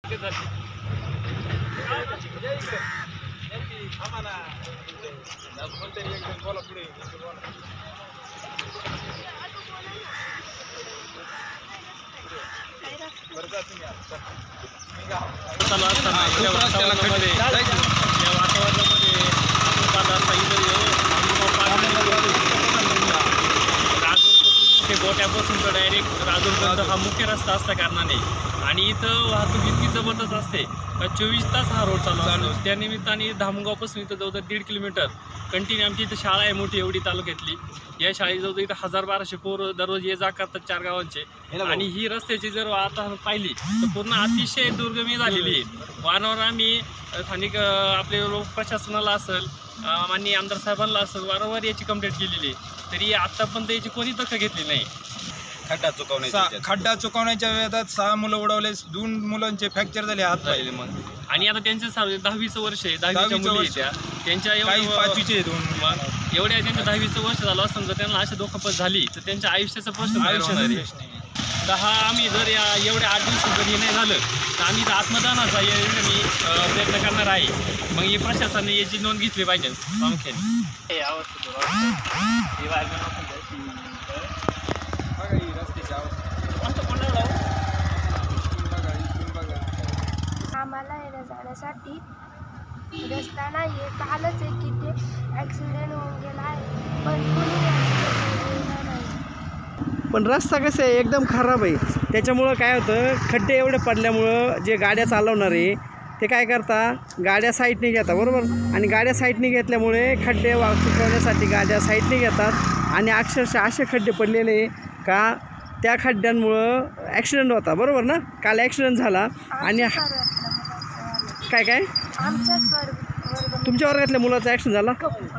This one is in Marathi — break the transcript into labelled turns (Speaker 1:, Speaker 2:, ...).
Speaker 1: गोट्यापासून तर डायरेक्ट राजूरपर्यंत हा मुख्य रस्ता असल्या कारणाने आणि इथं वाहतूक इतकी जबरदस्त असते 24 तास हा रोड चालू असतो. त्या निमित्ताने धामणगावपासून इथं जवळ 1.5 किलोमीटर कंटिन्यू आमची इथं शाळा आहे मोठी एवढी तालुक्यातली. या शाळेजवळ इथं 1000-1200 पोरं दररोज ये जा करतात 4 गावांचे. आणि ही रस्त्याची जर आता पाहिली तर पूर्ण अतिशय दुर्गमी झालेली आहे. वारंवार आम्ही स्थानिक आपले लोक प्रशासनाला असेल माननीय आमदार साहेबांना असेल वारंवार याची कंप्लेंट केलेली आहे, तरी आतापर्यंत याची कोणी दखल घेतली नाही.
Speaker 2: खड्डा चुकवण्याच्या वेळात 6 मुलं उडवले, 2 मुलांचे फ्रॅक्चर झाले हात पाहिले. मग
Speaker 1: आणि आता त्यांचं 10वीचं वर्ष आहे, 10वीच्या मुली त्या त्यांच्या
Speaker 2: पाचवीचे
Speaker 1: एवढ्या त्यांच्या 10वीचं वर्ष झालं असं जर त्यांना अशा दुखापत झाली तर त्यांच्या आयुष्याचा प्रश्न तर हा आम्ही जर एवढ्या 8 दिवसात जर हे नाही झालं तर आम्ही आत्मदानाचा मी प्रयत्न करणार आहे. मग हे प्रशासनाने याची नोंद घेतली पाहिजे प्रामुख्याने.
Speaker 3: आम्हाला येण्या जाण्यासाठी रस्ता नाही आहे. कालच आहे की ते ॲक्सिडेंट होऊन गेला आहे, पण
Speaker 4: पण रस्ता कसं आहे एकदम खराब आहे. त्याच्यामुळं काय होतं, खड्डे एवढे पडल्यामुळं जे गाड्या चालवणारे ते काय करता, गाड्या साईडने घेतात बरोबर. आणि गाड्या साईडने घेतल्यामुळे खड्डे चुकवण्यासाठी गाड्या साईडने घेतात आणि अक्षरशः असे खड्डे पडलेले का त्या खड्ड्यांमुळं ॲक्सिडेंट होता बरोबर ना. काल ॲक्सिडेंट झाला आणि
Speaker 3: काय
Speaker 4: तुमच्या वर्गातल्या मुलाचा ॲक्सिडेंट झाला.